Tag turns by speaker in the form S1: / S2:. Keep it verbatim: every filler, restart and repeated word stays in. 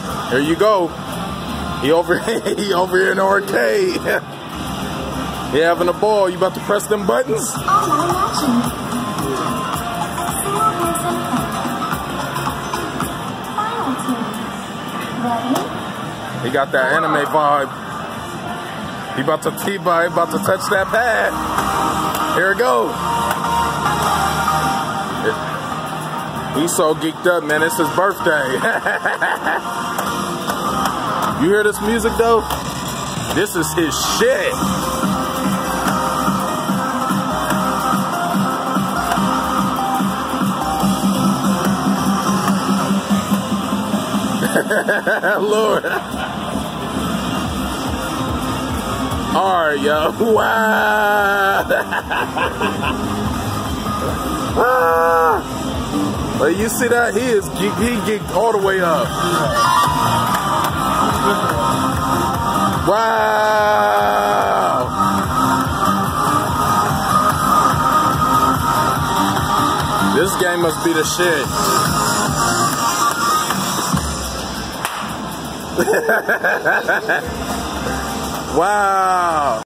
S1: Here you go. He over he over here in the arcade. He having a ball. You about to press them buttons?
S2: Online matching. Final team. Ready?
S1: He got that anime vibe. He about to he about, about to touch that pad. Here it go. He's so geeked up, man. It's his birthday. You hear this music though? This is his shit. Lord. Alright, yo. Wow. Ah. But you see that? He is geek, he geeked all the way up. Wow. This game must be the shit. Wow.